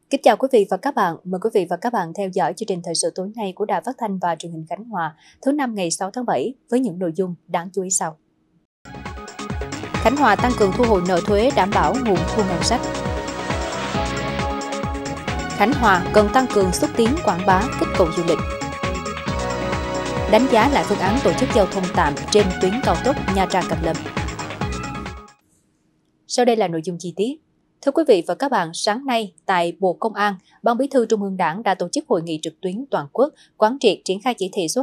Kính chào quý vị và các bạn. Mời quý vị và các bạn theo dõi chương trình thời sự tối nay của Đài Phát thanh và Truyền hình Khánh Hòa, thứ năm ngày 6 tháng 7 với những nội dung đáng chú ý sau. Khánh Hòa tăng cường thu hồi nợ thuế đảm bảo nguồn thu ngân sách. Khánh Hòa cần tăng cường xúc tiến quảng bá kích cầu du lịch. Đánh giá lại phương án tổ chức giao thông tạm trên tuyến cao tốc Nha Trang - Cam Lâm. Sau đây là nội dung chi tiết. Thưa quý vị và các bạn, sáng nay tại Bộ Công an, Ban Bí thư Trung ương Đảng đã tổ chức hội nghị trực tuyến toàn quốc quán triệt triển khai chỉ thị số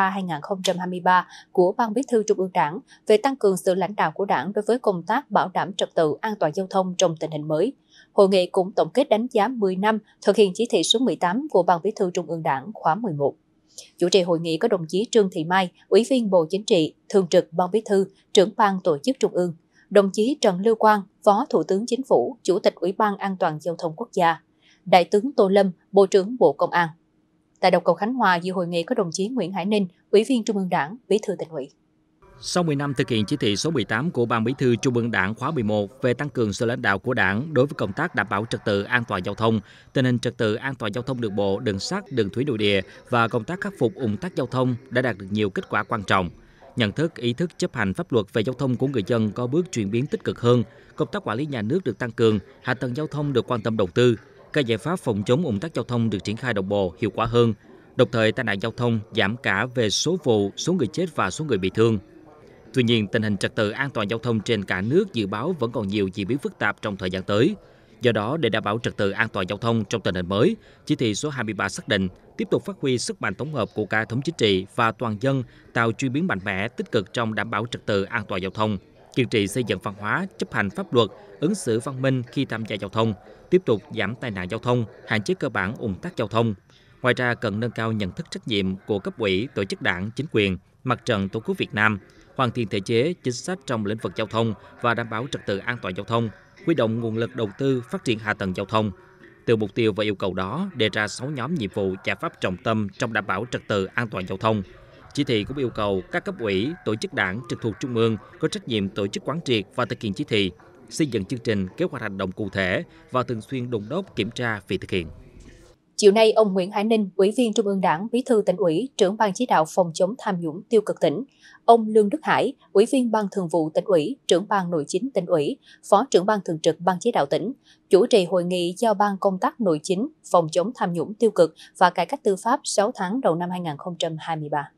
23/2023 của Ban Bí thư Trung ương Đảng về tăng cường sự lãnh đạo của Đảng đối với công tác bảo đảm trật tự an toàn giao thông trong tình hình mới. Hội nghị cũng tổng kết đánh giá 10 năm thực hiện chỉ thị số 18 của Ban Bí thư Trung ương Đảng khóa 11. Chủ trì hội nghị có đồng chí Trương Thị Mai, Ủy viên Bộ Chính trị, Thường trực Ban Bí thư, Trưởng ban Tổ chức Trung ương, đồng chí Trần Lưu Quang, Phó Thủ tướng Chính phủ, Chủ tịch Ủy ban An toàn Giao thông Quốc gia, Đại tướng Tô Lâm, Bộ trưởng Bộ Công an. Tại đầu cầu Khánh Hòa, dự hội nghị có đồng chí Nguyễn Hải Ninh, Ủy viên Trung ương Đảng, Bí thư Tỉnh ủy. Sau 10 năm thực hiện chỉ thị số 18 của Ban Bí thư Trung ương Đảng khóa 11 về tăng cường sự lãnh đạo của Đảng đối với công tác đảm bảo trật tự an toàn giao thông, tình hình trật tự an toàn giao thông đường bộ, đường sắt, đường thủy nội địa và công tác khắc phục ùn tắc giao thông đã đạt được nhiều kết quả quan trọng. Nhận thức, ý thức chấp hành pháp luật về giao thông của người dân có bước chuyển biến tích cực hơn, công tác quản lý nhà nước được tăng cường, hạ tầng giao thông được quan tâm đầu tư, các giải pháp phòng chống ùn tắc giao thông được triển khai đồng bộ, hiệu quả hơn. Đồng thời, tai nạn giao thông giảm cả về số vụ, số người chết và số người bị thương. Tuy nhiên, tình hình trật tự an toàn giao thông trên cả nước dự báo vẫn còn nhiều diễn biến phức tạp trong thời gian tới. Do đó, để đảm bảo trật tự an toàn giao thông trong tình hình mới, chỉ thị số 23 xác định tiếp tục phát huy sức mạnh tổng hợp của cả hệ thống chính trị và toàn dân, tạo chuyển biến mạnh mẽ, tích cực trong đảm bảo trật tự an toàn giao thông, kiên trì xây dựng văn hóa, chấp hành pháp luật, ứng xử văn minh khi tham gia giao thông, tiếp tục giảm tai nạn giao thông, hạn chế cơ bản ùn tắc giao thông. Ngoài ra, cần nâng cao nhận thức trách nhiệm của cấp ủy, tổ chức đảng, chính quyền, Mặt trận Tổ quốc Việt Nam, hoàn thiện thể chế, chính sách trong lĩnh vực giao thông và đảm bảo trật tự an toàn giao thông, huy động nguồn lực đầu tư phát triển hạ tầng giao thông. Từ mục tiêu và yêu cầu đó, đề ra 6 nhóm nhiệm vụ giải pháp trọng tâm trong đảm bảo trật tự an toàn giao thông. Chỉ thị cũng yêu cầu các cấp ủy, tổ chức đảng trực thuộc trung ương có trách nhiệm tổ chức quán triệt và thực hiện chỉ thị, xây dựng chương trình, kế hoạch hành động cụ thể và thường xuyên đôn đốc kiểm tra việc thực hiện. Chiều nay, ông Nguyễn Hải Ninh, Ủy viên Trung ương Đảng, Bí thư Tỉnh ủy, Trưởng ban chỉ đạo phòng chống tham nhũng tiêu cực tỉnh, ông Lương Đức Hải, Ủy viên Ban Thường vụ Tỉnh ủy, Trưởng ban Nội chính Tỉnh ủy, Phó Trưởng ban Thường trực Ban chỉ đạo tỉnh, chủ trì hội nghị giao ban công tác nội chính, phòng chống tham nhũng tiêu cực và cải cách tư pháp 6 tháng đầu năm 2023.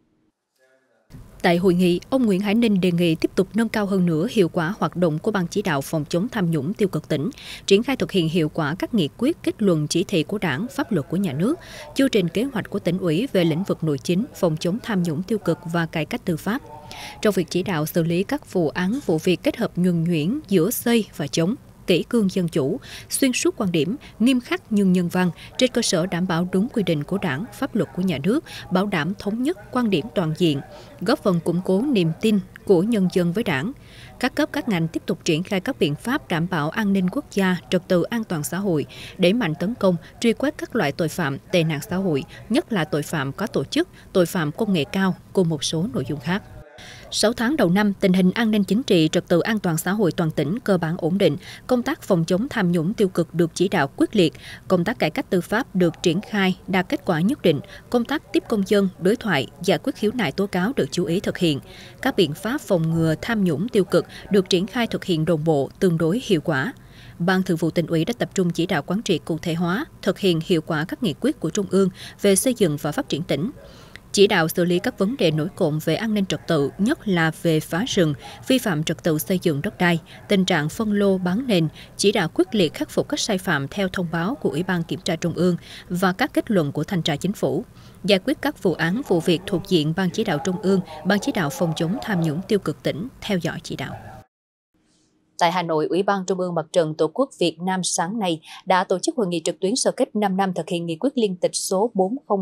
Tại hội nghị, ông Nguyễn Hải Ninh đề nghị tiếp tục nâng cao hơn nữa hiệu quả hoạt động của Ban chỉ đạo phòng chống tham nhũng tiêu cực tỉnh, triển khai thực hiện hiệu quả các nghị quyết, kết luận, chỉ thị của Đảng, pháp luật của nhà nước, chương trình kế hoạch của Tỉnh ủy về lĩnh vực nội chính, phòng chống tham nhũng tiêu cực và cải cách tư pháp. Trong việc chỉ đạo xử lý các vụ án, vụ việc kết hợp nhuần nhuyễn giữa xây và chống, kỷ cương dân chủ, xuyên suốt quan điểm, nghiêm khắc nhưng nhân văn, trên cơ sở đảm bảo đúng quy định của Đảng, pháp luật của nhà nước, bảo đảm thống nhất quan điểm toàn diện, góp phần củng cố niềm tin của nhân dân với Đảng. Các cấp các ngành tiếp tục triển khai các biện pháp đảm bảo an ninh quốc gia, trật tự an toàn xã hội, đẩy mạnh tấn công, truy quét các loại tội phạm, tệ nạn xã hội, nhất là tội phạm có tổ chức, tội phạm công nghệ cao, cùng một số nội dung khác. 6 tháng đầu năm, tình hình an ninh chính trị, trật tự an toàn xã hội toàn tỉnh cơ bản ổn định, công tác phòng chống tham nhũng tiêu cực được chỉ đạo quyết liệt, công tác cải cách tư pháp được triển khai, đạt kết quả nhất định, công tác tiếp công dân, đối thoại, giải quyết khiếu nại tố cáo được chú ý thực hiện. Các biện pháp phòng ngừa tham nhũng tiêu cực được triển khai thực hiện đồng bộ, tương đối hiệu quả. Ban Thường vụ Tỉnh ủy đã tập trung chỉ đạo quán triệt cụ thể hóa, thực hiện hiệu quả các nghị quyết của Trung ương về xây dựng và phát triển tỉnh. Chỉ đạo xử lý các vấn đề nổi cộm về an ninh trật tự, nhất là về phá rừng, vi phạm trật tự xây dựng đất đai, tình trạng phân lô bán nền, chỉ đạo quyết liệt khắc phục các sai phạm theo thông báo của Ủy ban Kiểm tra Trung ương và các kết luận của Thanh tra Chính phủ, giải quyết các vụ án, vụ việc thuộc diện Ban chỉ đạo Trung ương, Ban chỉ đạo phòng chống tham nhũng tiêu cực tỉnh theo dõi chỉ đạo. Tại Hà Nội, Ủy ban Trung ương Mặt trận Tổ quốc Việt Nam sáng nay đã tổ chức hội nghị trực tuyến sơ kết 5 năm thực hiện nghị quyết liên tịch số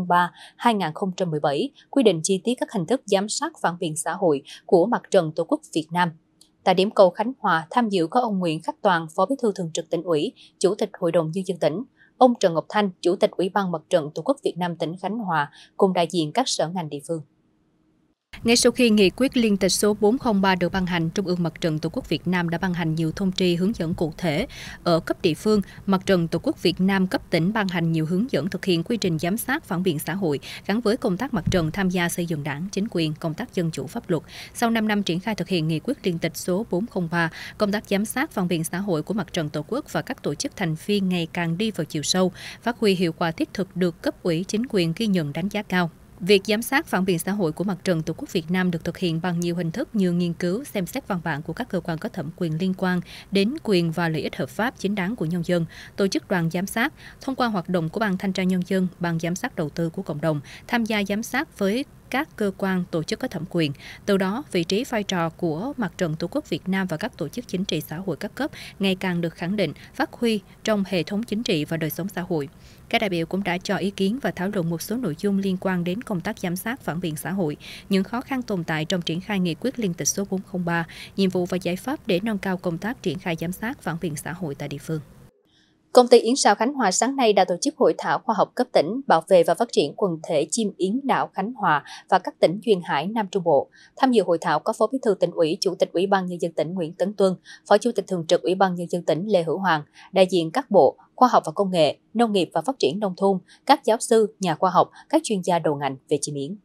403/2017, quy định chi tiết các hình thức giám sát phản biện xã hội của Mặt trận Tổ quốc Việt Nam. Tại điểm cầu Khánh Hòa, tham dự có ông Nguyễn Khắc Toàn, Phó Bí thư Thường trực Tỉnh ủy, Chủ tịch Hội đồng Nhân dân tỉnh, ông Trần Ngọc Thanh, Chủ tịch Ủy ban Mặt trận Tổ quốc Việt Nam tỉnh Khánh Hòa, cùng đại diện các sở ngành địa phương. Ngay sau khi nghị quyết liên tịch số 403 được ban hành, Trung ương Mặt trận Tổ quốc Việt Nam đã ban hành nhiều thông tri hướng dẫn cụ thể. Ở cấp địa phương, Mặt trận Tổ quốc Việt Nam cấp tỉnh ban hành nhiều hướng dẫn thực hiện quy trình giám sát phản biện xã hội gắn với công tác mặt trận tham gia xây dựng đảng, chính quyền, công tác dân chủ pháp luật. Sau 5 năm triển khai thực hiện nghị quyết liên tịch số 403, công tác giám sát phản biện xã hội của Mặt trận Tổ quốc và các tổ chức thành viên ngày càng đi vào chiều sâu, phát huy hiệu quả thiết thực được cấp ủy chính quyền ghi nhận đánh giá cao. Việc giám sát phản biện xã hội của Mặt trận Tổ quốc Việt Nam được thực hiện bằng nhiều hình thức như nghiên cứu, xem xét văn bản của các cơ quan có thẩm quyền liên quan đến quyền và lợi ích hợp pháp chính đáng của nhân dân, tổ chức đoàn giám sát, thông qua hoạt động của Ban Thanh tra Nhân dân, Ban Giám sát Đầu tư của cộng đồng, tham gia giám sát với các cơ quan, tổ chức có thẩm quyền. Từ đó, vị trí vai trò của Mặt trận Tổ quốc Việt Nam và các tổ chức chính trị xã hội các cấp ngày càng được khẳng định, phát huy trong hệ thống chính trị và đời sống xã hội. Các đại biểu cũng đã cho ý kiến và thảo luận một số nội dung liên quan đến công tác giám sát phản biện xã hội, những khó khăn tồn tại trong triển khai nghị quyết liên tịch số 403, nhiệm vụ và giải pháp để nâng cao công tác triển khai giám sát phản biện xã hội tại địa phương. Công ty Yến Sao Khánh Hòa sáng nay đã tổ chức hội thảo khoa học cấp tỉnh bảo vệ và phát triển quần thể chim yến đảo Khánh Hòa và các tỉnh duyên hải Nam Trung Bộ. Tham dự hội thảo có Phó Bí thư Tỉnh ủy, Chủ tịch Ủy ban Nhân dân tỉnh Nguyễn Tấn Tuân, Phó Chủ tịch Thường trực Ủy ban Nhân dân tỉnh Lê Hữu Hoàng, đại diện các bộ Khoa học và Công nghệ, Nông nghiệp và Phát triển Nông thôn, các giáo sư, nhà khoa học, các chuyên gia đầu ngành về chim yến.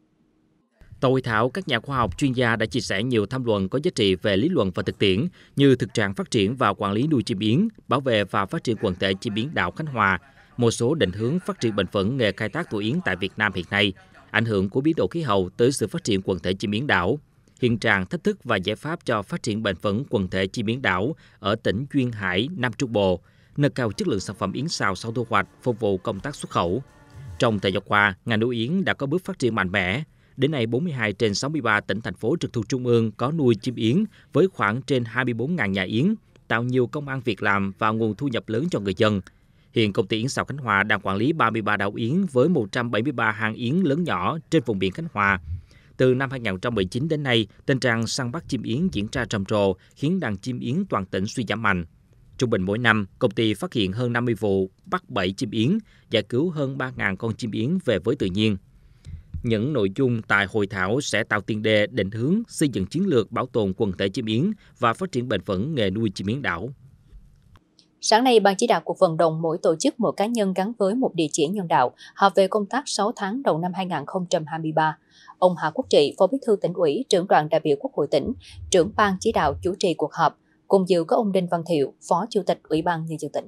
Tại hội thảo, các nhà khoa học chuyên gia đã chia sẻ nhiều tham luận có giá trị về lý luận và thực tiễn như thực trạng phát triển và quản lý nuôi chim yến, bảo vệ và phát triển quần thể chim yến đảo Khánh Hòa, một số định hướng phát triển bền vững nghề khai thác tổ yến tại Việt Nam hiện nay, ảnh hưởng của biến đổi khí hậu tới sự phát triển quần thể chim yến đảo, hiện trạng, thách thức và giải pháp cho phát triển bền vững quần thể chim yến đảo ở tỉnh duyên hải Nam Trung Bộ, nâng cao chất lượng sản phẩm yến sao sau thu hoạch phục vụ công tác xuất khẩu. Trong thời gian qua, ngành nuôi yến đã có bước phát triển mạnh mẽ. Đến nay, 42 trên 63 tỉnh, thành phố trực thuộc Trung ương có nuôi chim yến với khoảng trên 24.000 nhà yến, tạo nhiều công ăn việc làm và nguồn thu nhập lớn cho người dân. Hiện công ty Yến Sao Khánh Hòa đang quản lý 33 đảo yến với 173 hang yến lớn nhỏ trên vùng biển Khánh Hòa. Từ năm 2019 đến nay, tình trạng săn bắt chim yến diễn ra trầm trồ, khiến đàn chim yến toàn tỉnh suy giảm mạnh. Trung bình mỗi năm, công ty phát hiện hơn 50 vụ bắt bẫy chim yến, giải cứu hơn 3.000 con chim yến về với tự nhiên. Những nội dung tại hội thảo sẽ tạo tiền đề định hướng xây dựng chiến lược bảo tồn quần thể chim yến và phát triển bền vững nghề nuôi chim yến đảo. Sáng nay, Ban chỉ đạo cuộc vận động mỗi tổ chức, mỗi cá nhân gắn với một địa chỉ nhân đạo họp về công tác 6 tháng đầu năm 2023. Ông Hà Quốc Trị, Phó Bí thư Tỉnh ủy, trưởng đoàn đại biểu Quốc hội tỉnh, trưởng ban chỉ đạo chủ trì cuộc họp, cùng dự có ông Đinh Văn Thiệu, Phó Chủ tịch Ủy ban Nhân dân tỉnh.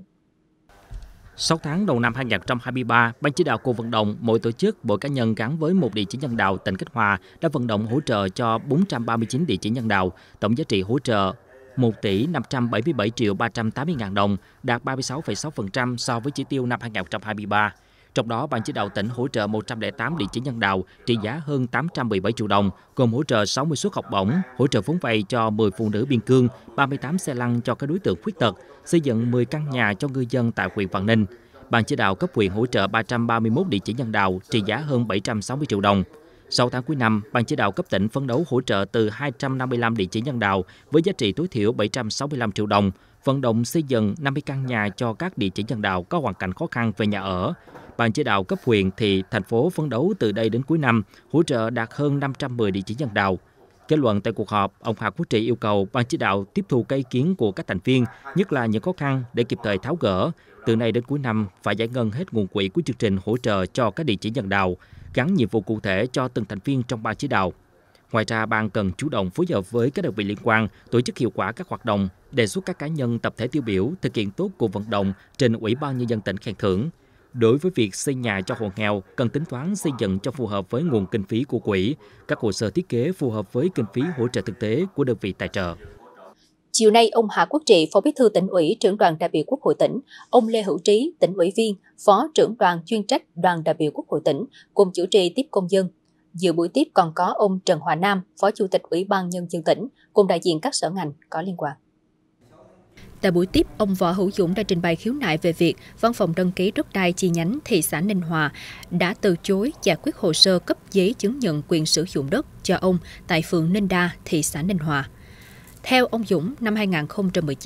6 tháng đầu năm 2023, Ban chỉ đạo cuộc vận động mỗi tổ chức, mỗi cá nhân gắn với một địa chỉ nhân đạo tỉnh Khánh Hòa đã vận động hỗ trợ cho 439 địa chỉ nhân đạo, tổng giá trị hỗ trợ 1 tỷ 577 triệu 380 ngàn đồng, đạt 36,6% so với chỉ tiêu năm 2023. Trong đó, Ban chỉ đạo tỉnh hỗ trợ 108 địa chỉ nhân đạo trị giá hơn 817 triệu đồng, gồm hỗ trợ 60 suất học bổng, hỗ trợ vốn vay cho 10 phụ nữ biên cương, 38 xe lăn cho các đối tượng khuyết tật, xây dựng 10 căn nhà cho ngư dân tại huyện Vạn Ninh. Ban chỉ đạo cấp huyện hỗ trợ 331 địa chỉ nhân đạo trị giá hơn 760 triệu đồng. 6 tháng cuối năm, Ban chỉ đạo cấp tỉnh phấn đấu hỗ trợ từ 255 địa chỉ nhân đạo với giá trị tối thiểu 765 triệu đồng, vận động xây dựng 50 căn nhà cho các địa chỉ nhân đạo có hoàn cảnh khó khăn về nhà ở. Ban chỉ đạo cấp huyện, thị, thành phố phấn đấu từ đây đến cuối năm hỗ trợ đạt hơn 510 địa chỉ nhân đạo. Kết luận tại cuộc họp, ông Hà Quốc Trị yêu cầu Ban chỉ đạo tiếp thu các ý kiến của các thành viên, nhất là những khó khăn để kịp thời tháo gỡ. Từ nay đến cuối năm phải giải ngân hết nguồn quỹ của chương trình hỗ trợ cho các địa chỉ nhân đạo, gắn nhiệm vụ cụ thể cho từng thành viên trong ban chỉ đạo. Ngoài ra, ban cần chủ động phối hợp với các đơn vị liên quan, tổ chức hiệu quả các hoạt động, đề xuất các cá nhân tập thể tiêu biểu thực hiện tốt cuộc vận động trình Ủy ban Nhân dân tỉnh khen thưởng. Đối với việc xây nhà cho hộ nghèo, cần tính toán xây dựng cho phù hợp với nguồn kinh phí của quỹ, các hồ sơ thiết kế phù hợp với kinh phí hỗ trợ thực tế của đơn vị tài trợ. Chiều nay, ông Hà Quốc Trị, Phó Bí thư Tỉnh ủy, trưởng đoàn đại biểu Quốc hội tỉnh, ông Lê Hữu Trí, Tỉnh ủy viên, Phó trưởng đoàn chuyên trách đoàn đại biểu Quốc hội tỉnh, cùng chủ trì tiếp công dân. Dự buổi tiếp còn có ông Trần Hòa Nam, Phó Chủ tịch Ủy ban Nhân dân tỉnh, cùng đại diện các sở ngành có liên quan. Tại buổi tiếp, ông Võ Hữu Dũng đã trình bày khiếu nại về việc Văn phòng đăng ký đất đai chi nhánh thị xã Ninh Hòa đã từ chối giải quyết hồ sơ cấp giấy chứng nhận quyền sử dụng đất cho ông tại phường Ninh Đa, thị xã Ninh Hòa. Theo ông Dũng, năm 2019,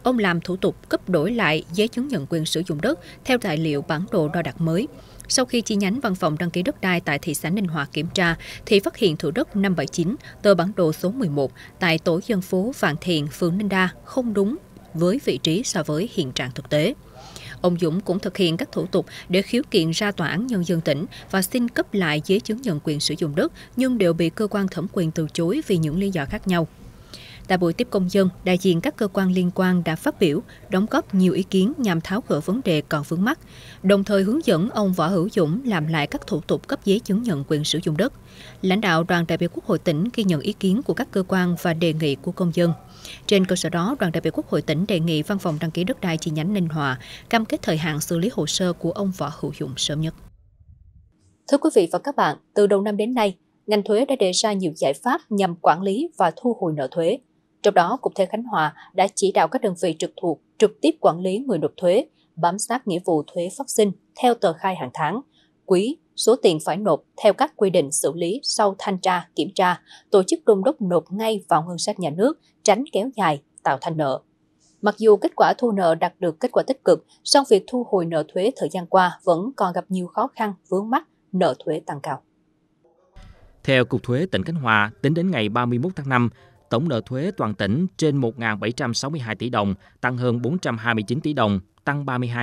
ông làm thủ tục cấp đổi lại giấy chứng nhận quyền sử dụng đất theo tài liệu bản đồ đo đạc mới. Sau khi chi nhánh văn phòng đăng ký đất đai tại thị xã Ninh Hòa kiểm tra, thì phát hiện thửa đất 579, tờ bản đồ số 11 tại tổ dân phố Vạn Thiện, phường Ninh Đa không đúng với vị trí so với hiện trạng thực tế. Ông Dũng cũng thực hiện các thủ tục để khiếu kiện ra Tòa án Nhân dân tỉnh và xin cấp lại giấy chứng nhận quyền sử dụng đất, nhưng đều bị cơ quan thẩm quyền từ chối vì những lý do khác nhau. Tại buổi tiếp công dân, đại diện các cơ quan liên quan đã phát biểu, đóng góp nhiều ý kiến nhằm tháo gỡ vấn đề còn vướng mắc, đồng thời hướng dẫn ông Võ Hữu Dũng làm lại các thủ tục cấp giấy chứng nhận quyền sử dụng đất. Lãnh đạo đoàn đại biểu Quốc hội tỉnh ghi nhận ý kiến của các cơ quan và đề nghị của công dân. Trên cơ sở đó, đoàn đại biểu Quốc hội tỉnh đề nghị Văn phòng đăng ký đất đai chi nhánh Ninh Hòa cam kết thời hạn xử lý hồ sơ của ông Võ Hữu Dũng sớm nhất. Thưa quý vị và các bạn, từ đầu năm đến nay, ngành thuế đã đề ra nhiều giải pháp nhằm quản lý và thu hồi nợ thuế. Trong đó, Cục Thuế Khánh Hòa đã chỉ đạo các đơn vị trực thuộc trực tiếp quản lý người nộp thuế, bám sát nghĩa vụ thuế phát sinh theo tờ khai hàng tháng, quý, số tiền phải nộp theo các quy định xử lý sau thanh tra, kiểm tra, tổ chức đôn đốc nộp ngay vào ngân sách nhà nước, tránh kéo dài, tạo thành nợ. Mặc dù kết quả thu nợ đạt được kết quả tích cực, song việc thu hồi nợ thuế thời gian qua vẫn còn gặp nhiều khó khăn, vướng mắc, nợ thuế tăng cao. Theo Cục Thuế tỉnh Khánh Hòa, tính đến ngày 31 tháng 5, tổng nợ thuế toàn tỉnh trên 1.762 tỷ đồng, tăng hơn 429 tỷ đồng, tăng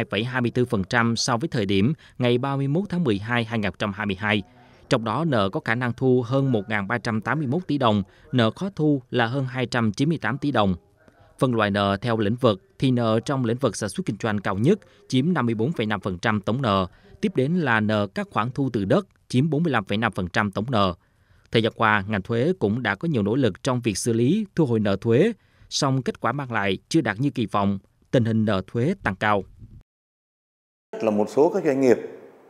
32,24% so với thời điểm ngày 31 tháng 12 2022. Trong đó, nợ có khả năng thu hơn 1.381 tỷ đồng, nợ khó thu là hơn 298 tỷ đồng. Phân loại nợ theo lĩnh vực thì nợ trong lĩnh vực sản xuất kinh doanh cao nhất, chiếm 54,5% tổng nợ, tiếp đến là nợ các khoản thu từ đất, chiếm 45,5% tổng nợ. Thời gian qua, ngành thuế cũng đã có nhiều nỗ lực trong việc xử lý, thu hồi nợ thuế, song kết quả mang lại chưa đạt như kỳ vọng, tình hình nợ thuế tăng cao. Là một số các doanh nghiệp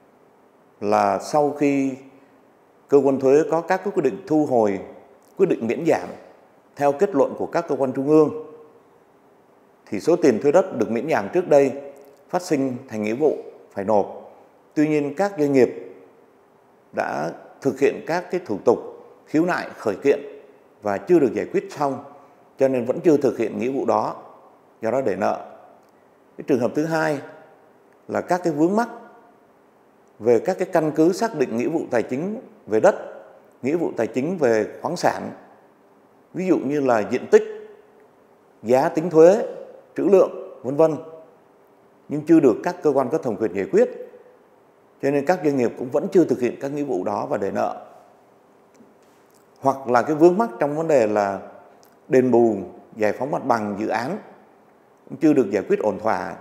là sau khi cơ quan thuế có các quyết định thu hồi, quyết định miễn giảm theo kết luận của các cơ quan trung ương, thì số tiền thuế đất được miễn giảm trước đây phát sinh thành nghĩa vụ phải nộp. Tuy nhiên các doanh nghiệp đã thực hiện các cái thủ tục khiếu nại khởi kiện và chưa được giải quyết xong, cho nên vẫn chưa thực hiện nghĩa vụ đó, do đó để nợ. Cái trường hợp thứ hai là các cái vướng mắc về các cái căn cứ xác định nghĩa vụ tài chính về đất, nghĩa vụ tài chính về khoáng sản, ví dụ như là diện tích, giá tính thuế, trữ lượng, vân vân, nhưng chưa được các cơ quan có thẩm quyền giải quyết, cho nên các doanh nghiệp cũng vẫn chưa thực hiện các nghĩa vụ đó và để nợ. Hoặc là cái vướng mắc trong vấn đề là đền bù, giải phóng mặt bằng dự án cũng chưa được giải quyết ổn thỏa.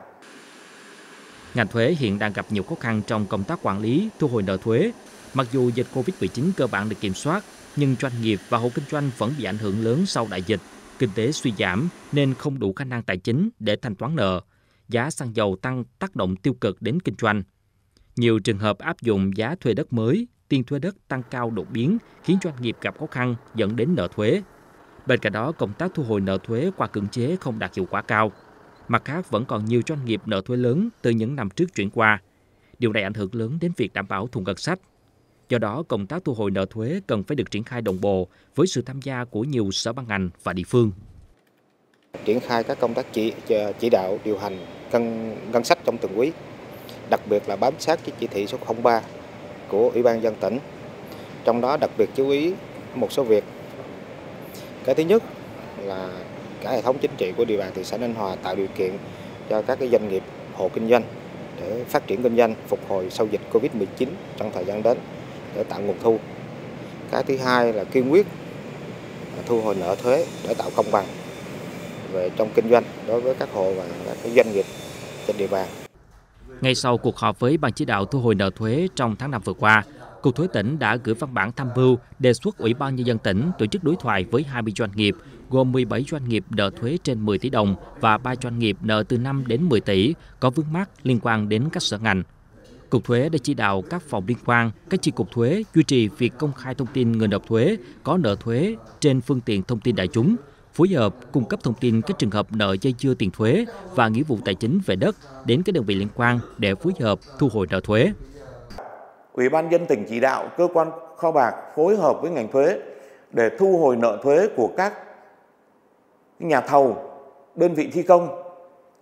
Ngành thuế hiện đang gặp nhiều khó khăn trong công tác quản lý, thu hồi nợ thuế. Mặc dù dịch Covid-19 cơ bản được kiểm soát, nhưng doanh nghiệp và hộ kinh doanh vẫn bị ảnh hưởng lớn sau đại dịch. Kinh tế suy giảm nên không đủ khả năng tài chính để thanh toán nợ. Giá xăng dầu tăng tác động tiêu cực đến kinh doanh. Nhiều trường hợp áp dụng giá thuê đất mới, tiền thuê đất tăng cao đột biến khiến doanh nghiệp gặp khó khăn dẫn đến nợ thuế. Bên cạnh đó, công tác thu hồi nợ thuế qua cưỡng chế không đạt hiệu quả cao. Mặt khác, vẫn còn nhiều doanh nghiệp nợ thuế lớn từ những năm trước chuyển qua. Điều này ảnh hưởng lớn đến việc đảm bảo thu ngân sách. Do đó, công tác thu hồi nợ thuế cần phải được triển khai đồng bộ với sự tham gia của nhiều sở ban ngành và địa phương. Triển khai các công tác chỉ đạo điều hành ngân sách trong từng quý, đặc biệt là bám sát cái chỉ thị số 03 của Ủy ban nhân dân tỉnh. Trong đó đặc biệt chú ý một số việc. Cái thứ nhất là cả hệ thống chính trị của địa bàn thị xã Ninh Hòa tạo điều kiện cho các cái doanh nghiệp, hộ kinh doanh để phát triển kinh doanh, phục hồi sau dịch Covid-19 trong thời gian đến để tạo nguồn thu. Cái thứ hai là kiên quyết thu hồi nợ thuế để tạo công bằng về trong kinh doanh đối với các hộ và các cái doanh nghiệp trên địa bàn. Ngay sau cuộc họp với Ban chỉ đạo thu hồi nợ thuế trong tháng 5 vừa qua, Cục Thuế tỉnh đã gửi văn bản tham mưu đề xuất Ủy ban Nhân dân tỉnh tổ chức đối thoại với 20 doanh nghiệp, gồm 17 doanh nghiệp nợ thuế trên 10 tỷ đồng và 3 doanh nghiệp nợ từ 5 đến 10 tỷ có vướng mắc liên quan đến các sở ngành. Cục Thuế đã chỉ đạo các phòng liên quan, các chi cục thuế duy trì việc công khai thông tin người nộp thuế có nợ thuế trên phương tiện thông tin đại chúng, phối hợp cung cấp thông tin các trường hợp nợ dây dưa tiền thuế và nghĩa vụ tài chính về đất đến các đơn vị liên quan để phối hợp thu hồi nợ thuế. Ủy ban nhân dân tỉnh chỉ đạo cơ quan kho bạc phối hợp với ngành thuế để thu hồi nợ thuế của các nhà thầu, đơn vị thi công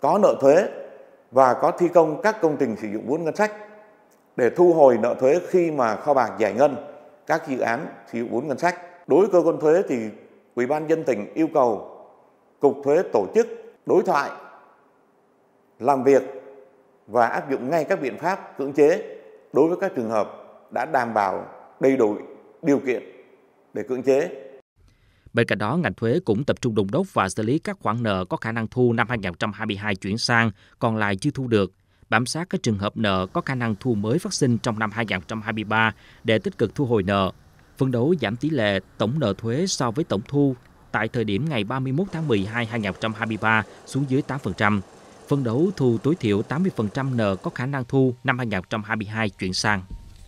có nợ thuế và có thi công các công trình sử dụng vốn ngân sách để thu hồi nợ thuế khi mà kho bạc giải ngân các dự án sử dụng vốn ngân sách. Đối với cơ quan thuế thì Ủy ban nhân dân tỉnh yêu cầu Cục Thuế tổ chức đối thoại, làm việc và áp dụng ngay các biện pháp cưỡng chế đối với các trường hợp đã đảm bảo đầy đủ điều kiện để cưỡng chế. Bên cạnh đó, ngành thuế cũng tập trung đôn đốc và xử lý các khoản nợ có khả năng thu năm 2022 chuyển sang, còn lại chưa thu được, bám sát các trường hợp nợ có khả năng thu mới phát sinh trong năm 2023 để tích cực thu hồi nợ, phấn đấu giảm tỷ lệ tổng nợ thuế so với tổng thu tại thời điểm ngày 31 tháng 12 2023 xuống dưới 8%, phấn đấu thu tối thiểu 80% nợ có khả năng thu năm 2022 chuyển sang.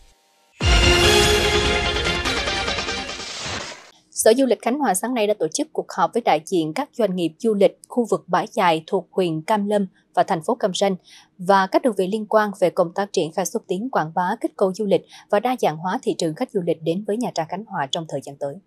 Sở Du lịch Khánh Hòa sáng nay đã tổ chức cuộc họp với đại diện các doanh nghiệp du lịch khu vực bãi dài thuộc huyện Cam Lâm và thành phố Cam Ranh và các đơn vị liên quan về công tác triển khai xúc tiến quảng bá kích cầu du lịch và đa dạng hóa thị trường khách du lịch đến với Nha Trang Khánh Hòa trong thời gian tới.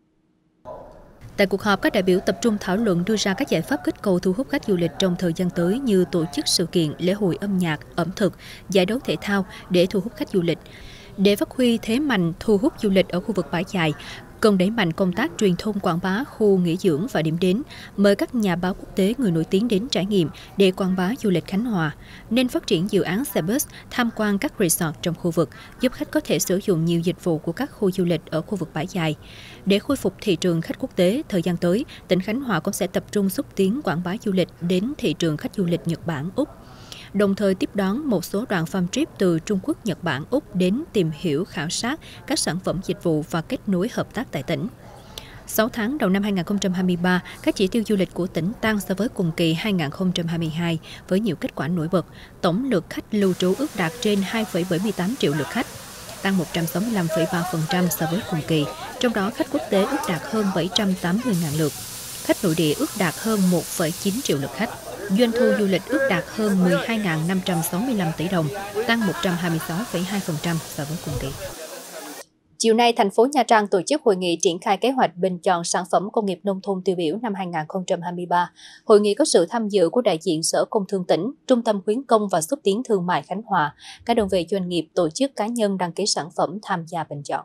Tại cuộc họp, các đại biểu tập trung thảo luận đưa ra các giải pháp kích cầu thu hút khách du lịch trong thời gian tới như tổ chức sự kiện, lễ hội âm nhạc, ẩm thực, giải đấu thể thao để thu hút khách du lịch. Để phát huy thế mạnh thu hút du lịch ở khu vực bãi dài, cần đẩy mạnh công tác truyền thông quảng bá khu nghỉ dưỡng và điểm đến, mời các nhà báo quốc tế, người nổi tiếng đến trải nghiệm để quảng bá du lịch Khánh Hòa, nên phát triển dự án xe bus tham quan các resort trong khu vực, giúp khách có thể sử dụng nhiều dịch vụ của các khu du lịch ở khu vực bãi dài. Để khôi phục thị trường khách quốc tế, thời gian tới, tỉnh Khánh Hòa cũng sẽ tập trung xúc tiến quảng bá du lịch đến thị trường khách du lịch Nhật Bản, Úc, đồng thời tiếp đón một số đoàn farm trip từ Trung Quốc, Nhật Bản, Úc đến tìm hiểu, khảo sát các sản phẩm dịch vụ và kết nối hợp tác tại tỉnh. 6 tháng đầu năm 2023, các chỉ tiêu du lịch của tỉnh tăng so với cùng kỳ 2022 với nhiều kết quả nổi bật. Tổng lượt khách lưu trú ước đạt trên 2,78 triệu lượt khách, tăng 165,3% so với cùng kỳ, trong đó khách quốc tế ước đạt hơn 780.000 lượt. Khách nội địa ước đạt hơn 1,9 triệu lượt khách. Doanh thu du lịch ước đạt hơn 12.565 tỷ đồng, tăng 126,2% so với cùng kỳ. Chiều nay, thành phố Nha Trang tổ chức hội nghị triển khai kế hoạch bình chọn sản phẩm công nghiệp nông thôn tiêu biểu năm 2023. Hội nghị có sự tham dự của đại diện Sở Công Thương tỉnh, Trung tâm Khuyến công và Xúc tiến Thương mại Khánh Hòa, các đơn vị doanh nghiệp, tổ chức cá nhân đăng ký sản phẩm tham gia bình chọn.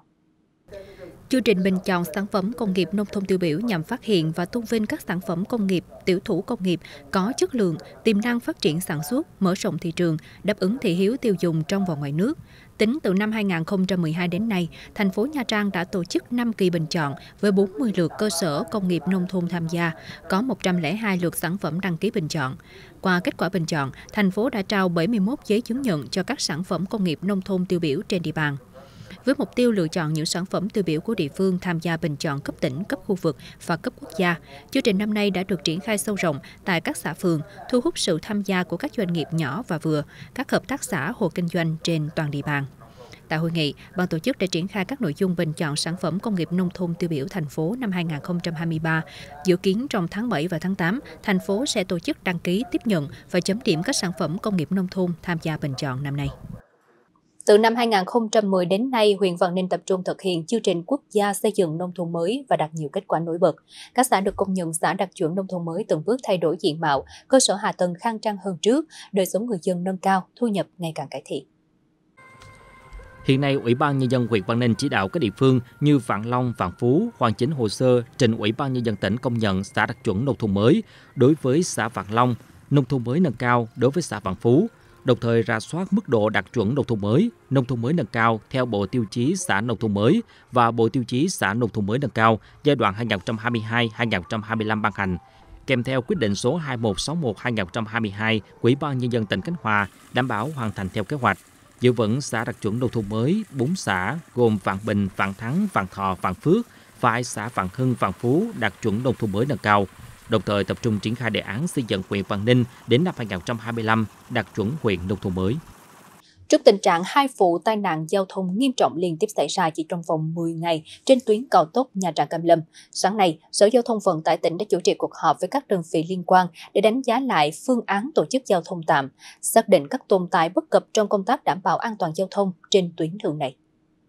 Chương trình bình chọn sản phẩm công nghiệp nông thôn tiêu biểu nhằm phát hiện và tôn vinh các sản phẩm công nghiệp, tiểu thủ công nghiệp có chất lượng, tiềm năng phát triển sản xuất, mở rộng thị trường, đáp ứng thị hiếu tiêu dùng trong và ngoài nước. Tính từ năm 2012 đến nay, thành phố Nha Trang đã tổ chức 5 kỳ bình chọn với 40 lượt cơ sở công nghiệp nông thôn tham gia, có 102 lượt sản phẩm đăng ký bình chọn. Qua kết quả bình chọn, thành phố đã trao 71 giấy chứng nhận cho các sản phẩm công nghiệp nông thôn tiêu biểu trên địa bàn. Với mục tiêu lựa chọn những sản phẩm tiêu biểu của địa phương tham gia bình chọn cấp tỉnh, cấp khu vực và cấp quốc gia, chương trình năm nay đã được triển khai sâu rộng tại các xã phường, thu hút sự tham gia của các doanh nghiệp nhỏ và vừa, các hợp tác xã, hộ kinh doanh trên toàn địa bàn. Tại hội nghị, ban tổ chức đã triển khai các nội dung bình chọn sản phẩm công nghiệp nông thôn tiêu biểu thành phố năm 2023. Dự kiến trong tháng 7 và tháng 8, thành phố sẽ tổ chức đăng ký, tiếp nhận và chấm điểm các sản phẩm công nghiệp nông thôn tham gia bình chọn năm nay. Từ năm 2010 đến nay, huyện Vạn Ninh tập trung thực hiện chương trình quốc gia xây dựng nông thôn mới và đạt nhiều kết quả nổi bật. Các xã được công nhận xã đạt chuẩn nông thôn mới từng bước thay đổi diện mạo, cơ sở hạ tầng khang trang hơn trước, đời sống người dân nâng cao, thu nhập ngày càng cải thiện. Hiện nay, Ủy ban Nhân dân huyện Vạn Ninh chỉ đạo các địa phương như Vạn Long, Vạn Phú hoàn chỉnh hồ sơ trình Ủy ban Nhân dân tỉnh công nhận xã đạt chuẩn nông thôn mới đối với xã Vạn Long, nông thôn mới nâng cao đối với xã Vạn Phú, đồng thời rà soát mức độ đạt chuẩn nông thôn mới nâng cao theo Bộ Tiêu chí xã nông thôn mới và Bộ Tiêu chí xã nông thôn mới nâng cao giai đoạn 2022-2025 ban hành, kèm theo quyết định số 2161/2022 của Ủy ban Nhân dân tỉnh Khánh Hòa đảm bảo hoàn thành theo kế hoạch. Giữ vững xã đạt chuẩn nông thôn mới 4 xã gồm Vạn Bình, Vạn Thắng, Vạn Thọ, Vạn Phước và 2 xã Vạn Hưng, Vạn Phú đạt chuẩn nông thôn mới nâng cao. Đồng thời tập trung triển khai đề án xây dựng huyện Vạn Ninh đến năm 2025 đạt chuẩn huyện nông thôn mới. Trước tình trạng 2 vụ tai nạn giao thông nghiêm trọng liên tiếp xảy ra chỉ trong vòng 10 ngày trên tuyến cao tốc Nha Trang Cam Lâm, sáng nay, Sở Giao thông Vận tải tỉnh đã chủ trì cuộc họp với các đơn vị liên quan để đánh giá lại phương án tổ chức giao thông tạm, xác định các tồn tại bất cập trong công tác đảm bảo an toàn giao thông trên tuyến đường này.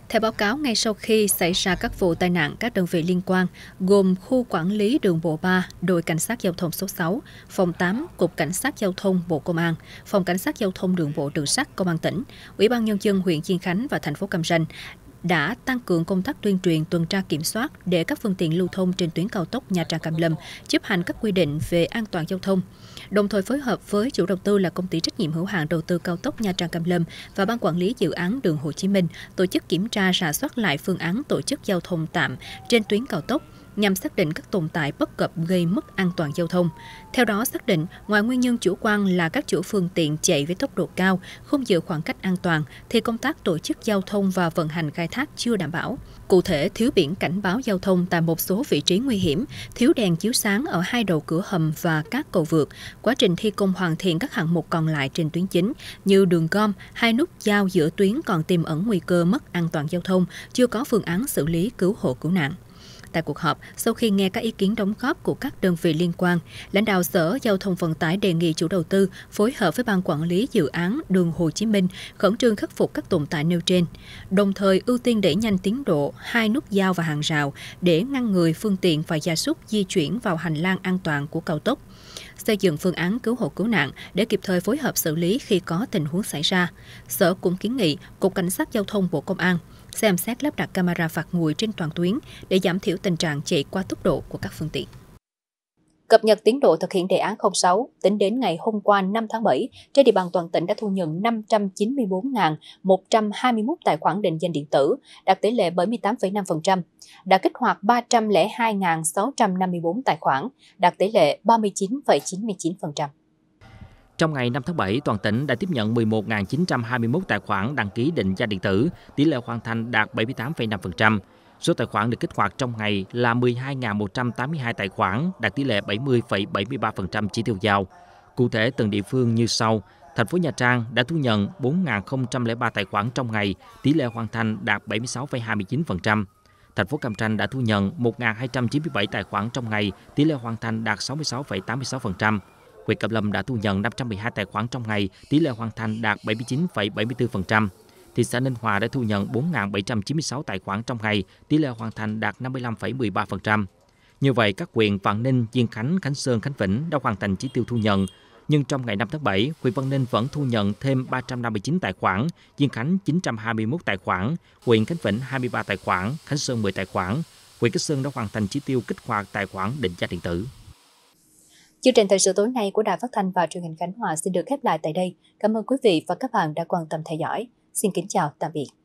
Theo báo cáo, ngay sau khi xảy ra các vụ tai nạn, các đơn vị liên quan gồm Khu Quản lý Đường bộ 3, Đội Cảnh sát Giao thông số 6, Phòng 8, Cục Cảnh sát Giao thông Bộ Công an, Phòng Cảnh sát Giao thông Đường bộ Đường sắt Công an tỉnh, Ủy ban Nhân dân huyện Diên Khánh và thành phố Cam Ranh đã tăng cường công tác tuyên truyền, tuần tra kiểm soát để các phương tiện lưu thông trên tuyến cao tốc Nha Trang - Cam Lâm chấp hành các quy định về an toàn giao thông. Đồng thời phối hợp với chủ đầu tư là Công ty trách nhiệm hữu hạn đầu tư cao tốc Nha Trang - Cam Lâm và Ban quản lý dự án Đường Hồ Chí Minh tổ chức kiểm tra rà soát lại phương án tổ chức giao thông tạm trên tuyến cao tốc nhằm xác định các tồn tại bất cập gây mất an toàn giao thông. Theo đó, xác định ngoài nguyên nhân chủ quan là các chủ phương tiện chạy với tốc độ cao, không giữ khoảng cách an toàn, thì công tác tổ chức giao thông và vận hành khai thác chưa đảm bảo. Cụ thể, thiếu biển cảnh báo giao thông tại một số vị trí nguy hiểm, thiếu đèn chiếu sáng ở hai đầu cửa hầm và các cầu vượt. Quá trình thi công hoàn thiện các hạng mục còn lại trên tuyến chính như đường gom, hai nút giao giữa tuyến còn tiềm ẩn nguy cơ mất an toàn giao thông, chưa có phương án xử lý cứu hộ cứu nạn. Tại cuộc họp, sau khi nghe các ý kiến đóng góp của các đơn vị liên quan, lãnh đạo Sở Giao thông Vận tải đề nghị chủ đầu tư phối hợp với Ban quản lý dự án Đường Hồ Chí Minh khẩn trương khắc phục các tồn tại nêu trên, đồng thời ưu tiên đẩy nhanh tiến độ hai nút giao và hàng rào để ngăn người, phương tiện và gia súc di chuyển vào hành lang an toàn của cao tốc. Xây dựng phương án cứu hộ cứu nạn để kịp thời phối hợp xử lý khi có tình huống xảy ra. Sở cũng kiến nghị Cục Cảnh sát Giao thông Bộ Công an xem xét lắp đặt camera phạt nguội trên toàn tuyến để giảm thiểu tình trạng chạy quá tốc độ của các phương tiện. Cập nhật tiến độ thực hiện đề án 06, tính đến ngày hôm qua 5 tháng 7, trên địa bàn toàn tỉnh đã thu nhận 594.121 tài khoản định danh điện tử, đạt tỷ lệ 78,5%, đã kích hoạt 302.654 tài khoản, đạt tỷ lệ 39,99%. Trong ngày 5 tháng 7, toàn tỉnh đã tiếp nhận 11.921 tài khoản đăng ký định danh điện tử, tỷ lệ hoàn thành đạt 78,5%. Số tài khoản được kích hoạt trong ngày là 12.182 tài khoản, đạt tỷ lệ 70,73% chỉ tiêu giao. Cụ thể, từng địa phương như sau. Thành phố Nha Trang đã thu nhận 4.003 tài khoản trong ngày, tỷ lệ hoàn thành đạt 76,29%. Thành phố Cam Ranh đã thu nhận 1.297 tài khoản trong ngày, tỷ lệ hoàn thành đạt 66,86%. Huyện Cam Lâm đã thu nhận 512 tài khoản trong ngày, tỷ lệ hoàn thành đạt 79,74%. Thị xã Ninh Hòa đã thu nhận 4.796 tài khoản trong ngày, tỷ lệ hoàn thành đạt 55,13%. Như vậy, các huyện Vạn Ninh, Diên Khánh, Khánh Sơn, Khánh Vĩnh đã hoàn thành chỉ tiêu thu nhận. Nhưng trong ngày 5 tháng 7, huyện Vạn Ninh vẫn thu nhận thêm 359 tài khoản, Diên Khánh 921 tài khoản, huyện Khánh Vĩnh 23 tài khoản, Khánh Sơn 10 tài khoản. Huyện Khánh Sơn đã hoàn thành chỉ tiêu kích hoạt tài khoản định danh điện tử. Chương trình thời sự tối nay của Đài Phát thanh và Truyền hình Khánh Hòa xin được khép lại tại đây. Cảm ơn quý vị và các bạn đã quan tâm theo dõi. Xin kính chào tạm biệt.